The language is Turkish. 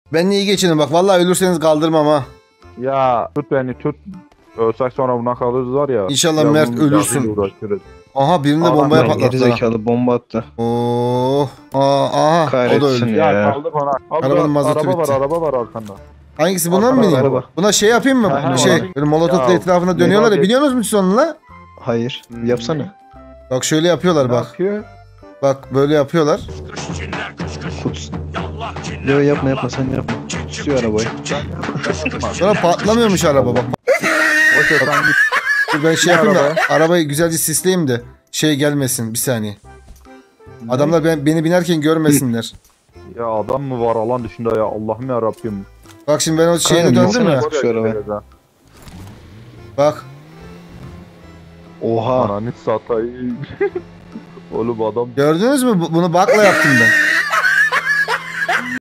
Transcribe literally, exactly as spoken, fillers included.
Ben iyi geçinin bak. Vallahi ölürseniz kaldırmam ha. Ya tut beni tut. Ölsek sonra buna kalırız var ya. İnşallah ya Mert bunun ölürsün. yazıyla uğraşırız. Aha birini de Adam bombaya ya, Lan patlattı. gerizekalı bomba attı. Oo. Aa, aha o da Kahretsin öldü. ya. Ya kaldır bana. Abi, Arabanın mazotu araba bitti. var araba var arkanda. Hangisi bunlar mı Arkada bineyim? araba. Buna şey yapayım mı? Ha, ha, şey ona bin. böyle molotofla Ya, etrafına dönüyorlar ya. geç. Biliyorsunuz mu siz onunla? Hayır. Hmm. Yapsana. Bak şöyle yapıyorlar Ne bak. yapıyor? Bak böyle yapıyorlar. Kuts. Yok yapma yapma sen yapma. Tutuyor arabayı. Sonra patlamıyormuş araba bak. O şey sen git. Dur ben şey Ne yapayım da araba? arabayı güzelce sisleyeyim de şey gelmesin bir saniye. Adamlar ben, beni binerken görmesinler. Ya adam mı var alan dışında ya Allah'ım ya Rabbim. Bak şimdi ben o şeyini Kanka, döndüm ya. baksana. Şu arabaya. Bak. Oha. Ananı satayım. Oğlum adam Gördünüz mü? Bu- Bunu bakla yaptım ben.